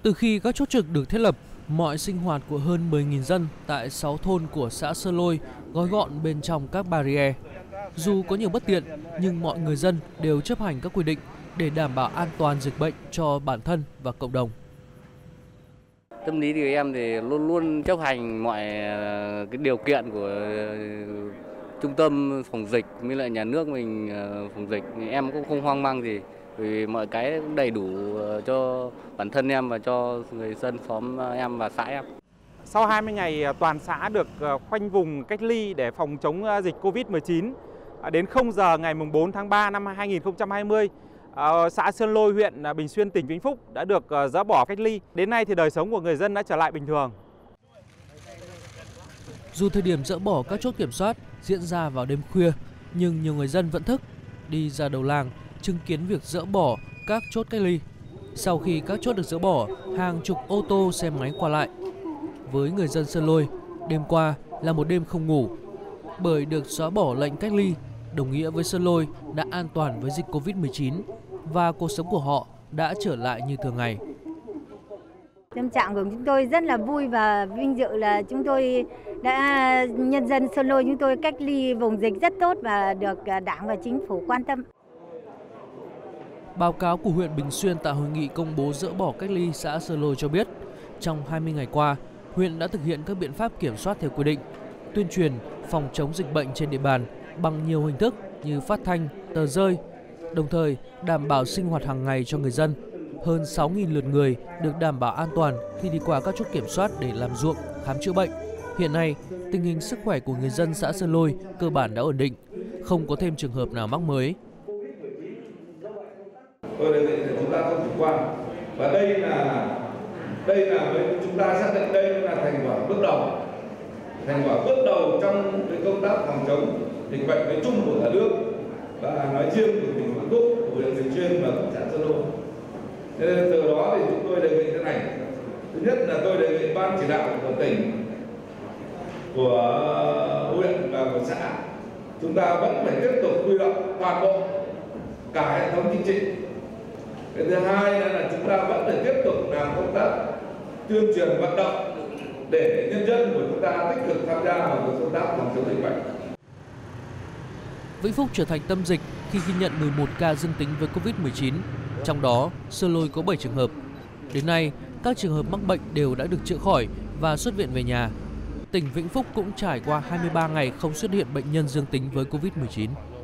Từ khi các chốt trực được thiết lập, mọi sinh hoạt của hơn 10.000 dân tại 6 thôn của xã Sơn Lôi gói gọn bên trong các barrier. Dù có nhiều bất tiện, nhưng mọi người dân đều chấp hành các quy định để đảm bảo an toàn dịch bệnh cho bản thân và cộng đồng. Tâm lý thì em thì luôn luôn chấp hành mọi cái điều kiện của trung tâm phòng dịch với lại nhà nước mình phòng dịch. Em cũng không hoang mang gì vì mọi cái cũng đầy đủ cho bản thân em và cho người dân xóm em và xã em. Sau 20 ngày toàn xã được khoanh vùng cách ly để phòng chống dịch Covid-19, đến 0 giờ ngày 4 tháng 3 năm 2020, xã Sơn Lôi, huyện Bình Xuyên, tỉnh Vĩnh Phúc đã được dỡ bỏ cách ly. Đến nay thì đời sống của người dân đã trở lại bình thường. Dù thời điểm dỡ bỏ các chốt kiểm soát diễn ra vào đêm khuya, nhưng nhiều người dân vẫn thức, đi ra đầu làng chứng kiến việc dỡ bỏ các chốt cách ly. Sau khi các chốt được dỡ bỏ, hàng chục ô tô, xe máy qua lại. Với người dân Sơn Lôi, đêm qua là một đêm không ngủ, bởi được xóa bỏ lệnh cách ly đồng nghĩa với Sơn Lôi đã an toàn với dịch Covid-19 và cuộc sống của họ đã trở lại như thường ngày. Tâm trạng của chúng tôi rất là vui và vinh dự là chúng tôi đã, nhân dân Sơn Lôi chúng tôi cách ly vùng dịch rất tốt và được Đảng và Chính phủ quan tâm. Báo cáo của huyện Bình Xuyên tại hội nghị công bố dỡ bỏ cách ly xã Sơn Lôi cho biết, trong 20 ngày qua, huyện đã thực hiện các biện pháp kiểm soát theo quy định, tuyên truyền phòng chống dịch bệnh trên địa bàn bằng nhiều hình thức như phát thanh, tờ rơi, đồng thời đảm bảo sinh hoạt hàng ngày cho người dân. Hơn 6.000 lượt người được đảm bảo an toàn khi đi qua các chốt kiểm soát để làm ruộng, khám chữa bệnh. Hiện nay, tình hình sức khỏe của người dân xã Sơn Lôi cơ bản đã ổn định, không có thêm trường hợp nào mắc mới. Tôi đề nghị là chúng ta không chủ quan, và đây là với chúng ta xác định đây là thành quả bước đầu trong cái công tác phòng chống dịch bệnh nói chung của cả nước và nói riêng của tỉnh Vĩnh Phúc, của huyện Bình Xuyên và của xã Sơn Lôi. Nên từ đó thì chúng tôi đề nghị thế này: thứ nhất là tôi đề nghị ban chỉ đạo của tỉnh, của huyện và của xã, chúng ta vẫn phải tiếp tục huy động toàn bộ cả hệ thống chính trị. Cái thứ hai là chúng ta vẫn phải tiếp tục làm công tác tuyên truyền vận động để nhân dân của chúng ta tích cực tham gia vào công tác phòng chống dịch bệnh. Vĩnh Phúc trở thành tâm dịch khi ghi nhận 11 ca dương tính với Covid-19, trong đó Sơn Lôi có 7 trường hợp. Đến nay, các trường hợp mắc bệnh đều đã được chữa khỏi và xuất viện về nhà. Tỉnh Vĩnh Phúc cũng trải qua 23 ngày không xuất hiện bệnh nhân dương tính với Covid-19.